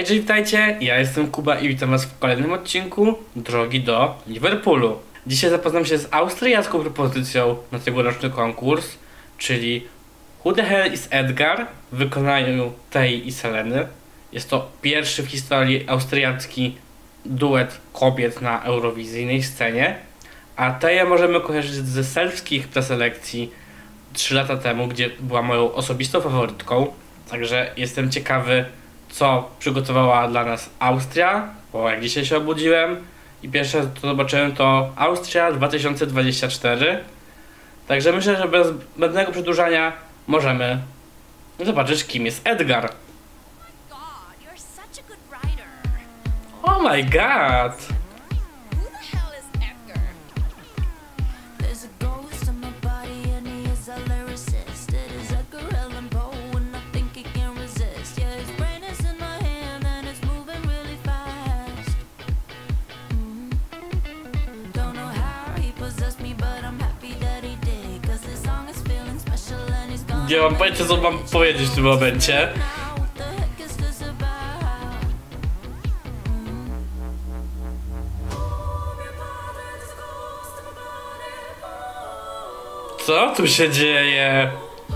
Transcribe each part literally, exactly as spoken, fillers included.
Hej, cześć, witajcie, ja jestem Kuba i witam was w kolejnym odcinku Drogi do Liverpoolu. Dzisiaj zapoznam się z austriacką propozycją na tegoroczny konkurs, czyli Who the Hell is Edgar w wykonaniu Tei i Seleny. Jest to pierwszy w historii austriacki duet kobiet na eurowizyjnej scenie, a Teję możemy kojarzyć ze serbskich preselekcji trzy lata temu, gdzie była moją osobistą faworytką. Także jestem ciekawy, co przygotowała dla nas Austria, bo jak dzisiaj się obudziłem i pierwsze co zobaczyłem to Austria dwa tysiące dwadzieścia cztery. Także myślę, że bez zbędnego przedłużania możemy zobaczyć, kim jest Edgar. Oh my god! Nie mam pojęcia, co mam powiedzieć w tym momencie. Co tu się dzieje?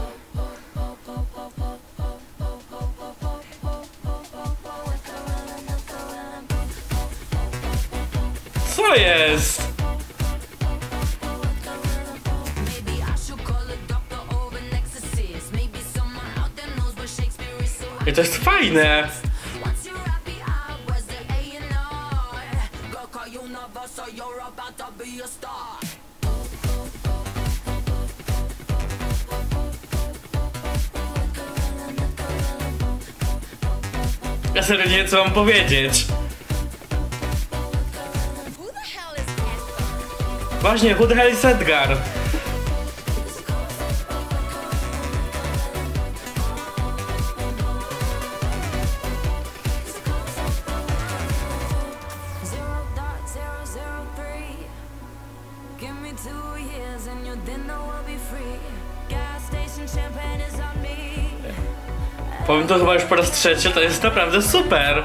Co jest? I to jest fajne! Ja serio nie wiem, co mam powiedzieć. Właśnie, who the hell is Edgar? Powiem to chyba już po raz trzeci, to jest naprawdę super.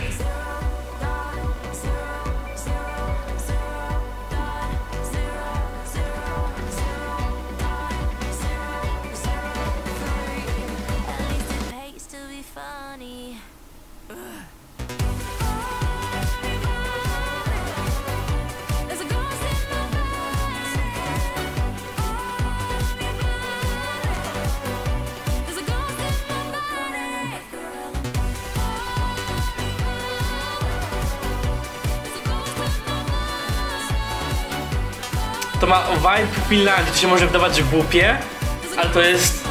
To ma vibe Finlandii, to się może wydawać głupie, ale to jest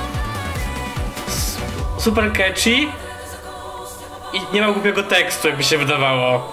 super catchy i nie ma głupiego tekstu, jakby się wydawało.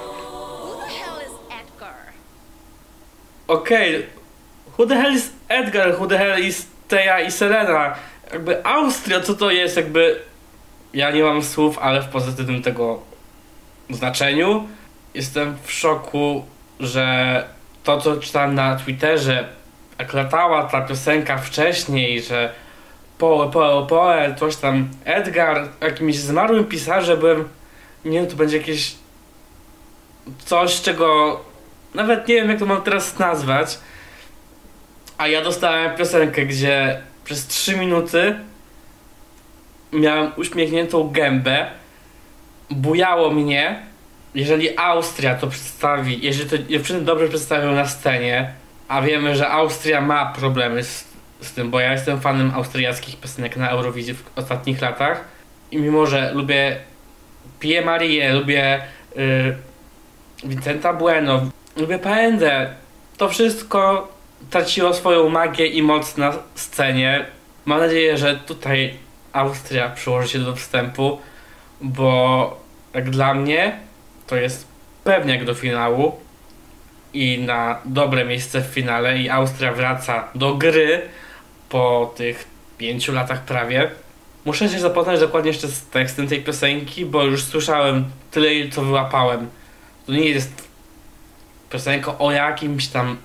Okej, okay. Who the hell is Edgar? Who the hell is Teja i Selena? Jakby Austria, co to jest? Jakby ja nie mam słów, ale w pozytywnym tego znaczeniu. Jestem w szoku, że to, co czytałem na Twitterze, jak latała ta piosenka wcześniej, że poe, poe, poe, coś tam, Edgar, jakimś zmarłym pisarzem, byłem, nie wiem, to będzie jakieś coś, czego nawet nie wiem, jak to mam teraz nazwać, a ja dostałem piosenkę, gdzie przez trzy minuty miałem uśmiechniętą gębę, bujało mnie. Jeżeli Austria to przedstawi, jeżeli to dziewczyny dobrze przedstawią na scenie, a wiemy, że Austria ma problemy z, z tym, bo ja jestem fanem austriackich piosenek na Eurowizji w ostatnich latach i mimo, że lubię Pie Marię, lubię y, Vincenta Bueno, lubię Paendę, to wszystko traciło swoją magię i moc na scenie. Mam nadzieję, że tutaj Austria przyłoży się do wstępu, bo jak dla mnie to jest pewniak do finału i na dobre miejsce w finale i Austria wraca do gry po tych pięciu latach prawie. Muszę się zapoznać dokładnie jeszcze z tekstem tej piosenki, bo już słyszałem tyle, co wyłapałem. To nie jest piosenka o jakimś tam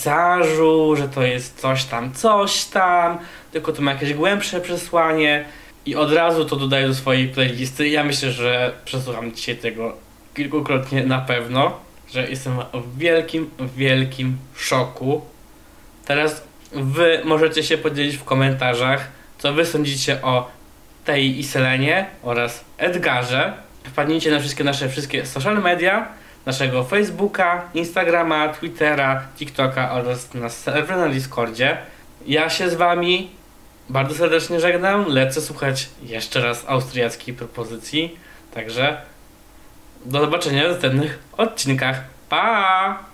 pisarzu, że to jest coś tam, coś tam, tylko to ma jakieś głębsze przesłanie. i od razu to dodaję do swojej playlisty. Ja myślę, że przesłucham dzisiaj tego kilkukrotnie na pewno, że jestem w wielkim, wielkim szoku. Teraz wy możecie się podzielić w komentarzach, co wy sądzicie o tej i Selenie oraz Edgarze. Wpadnijcie na wszystkie nasze wszystkie social media, naszego Facebooka, Instagrama, Twittera, TikToka oraz na serwer na Discordzie. Ja się z wami bardzo serdecznie żegnam, lecę słuchać jeszcze raz austriackiej propozycji, także do zobaczenia w następnych odcinkach. Pa!